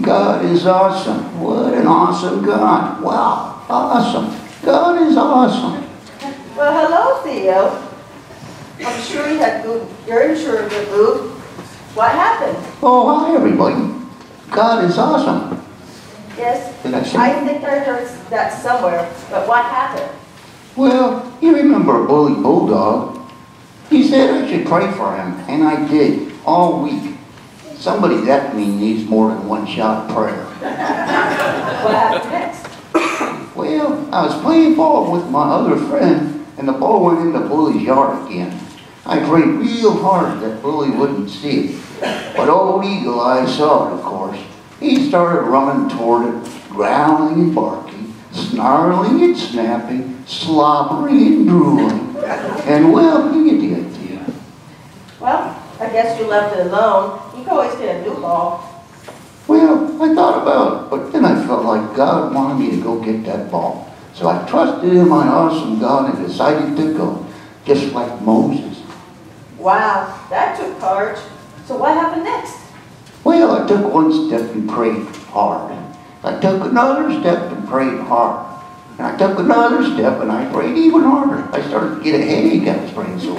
God is awesome. What an awesome God. Wow, awesome. God is awesome. Well, hello, Theo. I'm sure you had good, you're in sure good mood. What happened? Oh, hi, everybody. God is awesome. Yes, Did I say? I think I heard that somewhere, but what happened? Well, you remember Bully Bulldog? He said I should pray for him, and I did, all week. Somebody that mean needs more than one shot of prayer. What happened next? Well, I was playing ball with my other friend, and the ball went into Bully's yard again. I prayed real hard that Bully wouldn't see it. But old Eagle Eye saw it, of course. He started running toward it, growling and barking, snarling and snapping, slobbering and drooling. And well, you get the idea. Well, I guess you left it alone. You can always get a new ball. Well, I thought about it, but then I felt like God wanted me to go get that ball. So I trusted in my awesome God and decided to go, just like Moses. Wow, that took courage. So what happened next? Well, I took one step and prayed hard. I took another step and prayed hard. And I took another step and I prayed even harder. I started to get a headache. I was praying so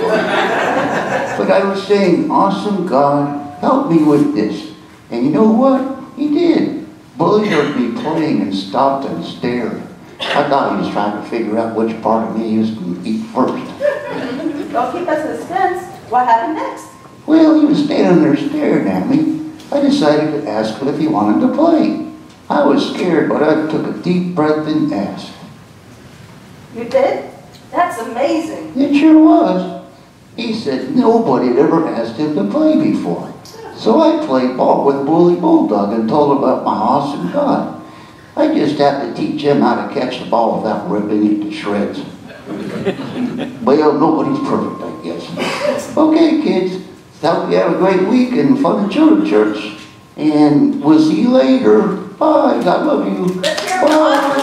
hard. But I was saying, awesome God, help me with this. And you know what? He did. Bully heard me praying and stopped and stared. I thought he was trying to figure out which part of me he was going to eat first. Don't keep us in suspense. What happened next? Well, he was standing there staring at me. I decided to ask him if he wanted to play. I was scared, but I took a deep breath and asked. You did? That's amazing. It sure was. He said nobody had ever asked him to play before. So I played ball with Bully Bulldog and told him about my awesome God. I just had to teach him how to catch the ball without ripping it to shreds. Well, nobody's perfect, I guess. Okay, kids. Hope you have a great week and fun at church. And we'll see you later. Bye. I love you. Bye.